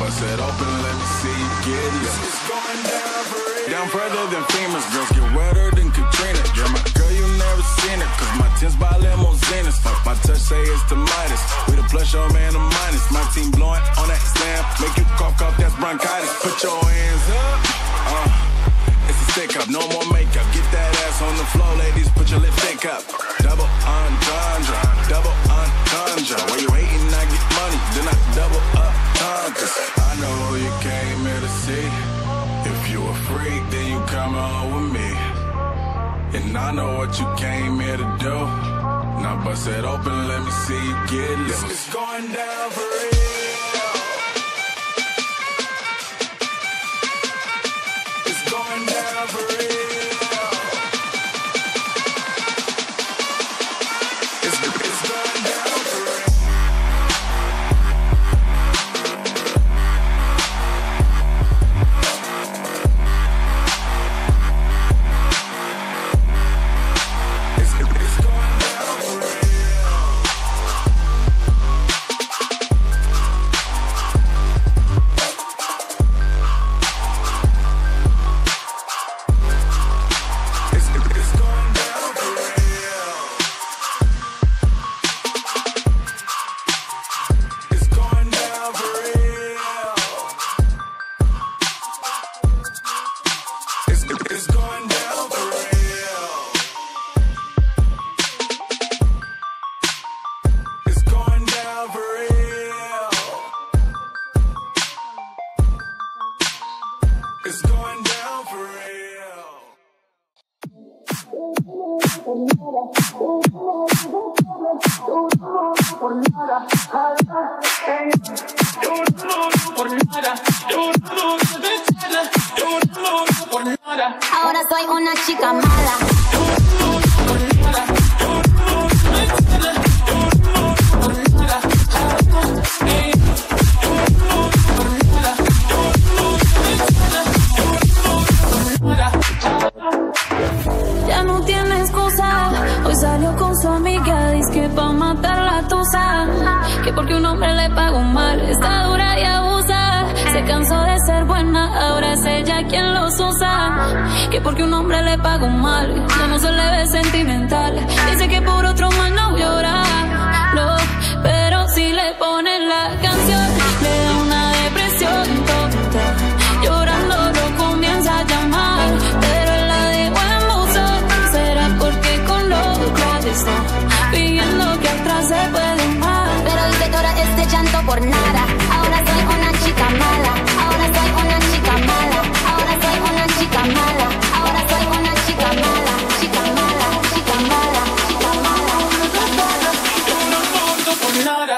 bust it open, let me see you get it. It's going down for real. Down further than famous, girls get wetter than Katrina. You're my girl, you never seen it, cause my tints by limousines. My touch say it's the Midas, we the plus your man the minus. My team blowing on that slam, make you cough, that's bronchitis. Put your hands up, it's a stick up, no more makeup. Get that ass on the floor, ladies, put your lipstick up. Double entendre, double entendre. When you hating, I get money, then I double up cause I know who you came here to see. If you a freak, then you come on with me. And I know what you came here to do. Now bust it open, let me see you get loose. It's going down for real. It's going down for real. Ahora soy una chica mala. Ya no tiene excusa. Hoy salió con su amiga, dice que pa' matar la tusa. Que porque un hombre le pagó mal, está dura y abusa. Se cansó de ser buena, ahora es ella quien los usa. Que porque un hombre le pagó mal, ya no se le ve sentimental. Dice que por otro mal no llora, no. Pero si le ponen la canción, le da una depresión tonta. Llorando lo comienza a llamar, pero él la dejó en buzón. Será porque con lo que está pidiendo que atrás se puede más. Pero dice todo este llanto por nada. Ahora soy una chica mala. Ahora soy una chica mala. Ahora soy una chica mala. Ahora soy una chica mala. Chica mala, chica mala, chica mala. Yo no monto por nada.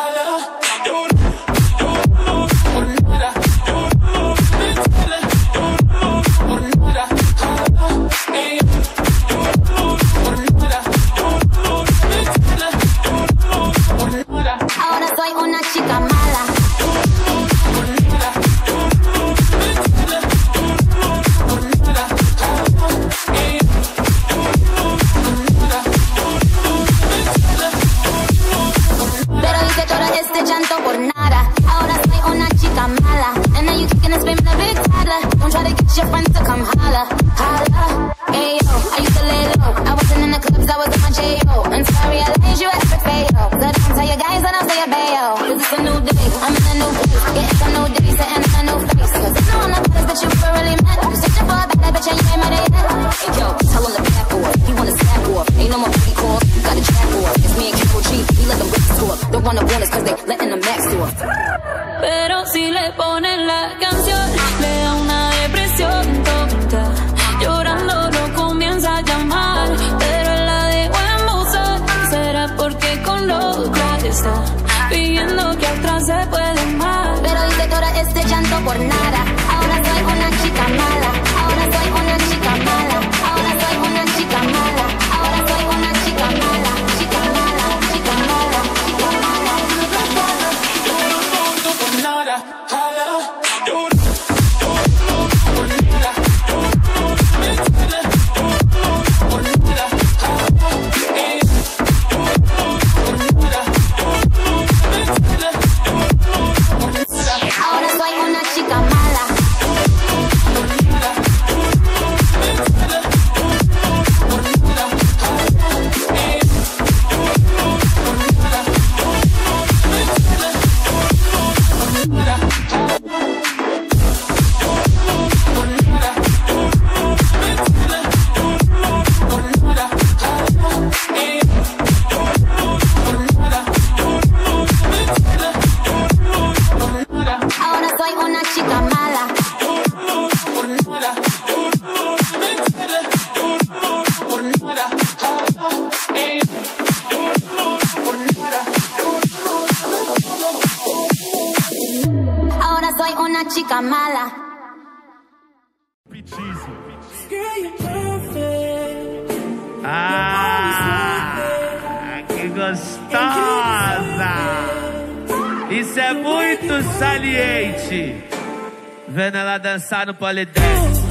Ahora soy una chica mala. Pero hice todo este llanto por nada. Ahora soy una chica mala. And now you kicking and screaming a big toddler. Don't try to get your friends to come holla, holla. Hey yo, I used to lay low. I wasn't in the clubs, I was in my J.O. And sorry, I laid you at the fail. So don't tell your guys that I'll say a bayo. Cause it's a new day, I'm in a new place. Getting some new day, setting in a new face. Cause I know I'm not the bitch you were really meant. You searching for a bad bitch and you ain't mad at yet. Hey yo, tell him to back off. He wanna snap off. Ain't no more free calls, you gotta track off. It's me and Kiko G, we let them rip the score. Don't wanna warn us cause they letting them max off. Pero si le ponen la canción, le da una depresión tonta. Llorando lo comienza a llamar, pero él la dejó en buzón. Será porque con lo que está pidiendo que atrás se puede más. Pero hice todo este llanto por nada. Ahora soy una chica mala. Ahora soy una chica mala. Ahora soy una chica mala. Ahora soy una chica mala. Chica mala, chica mala, chica mala, chica mala. Yo no monto por nada. Ahora soy soy una chica mala. Ah, que gostosa! Isso é muito saliente. Vendo ela dançar no polidense.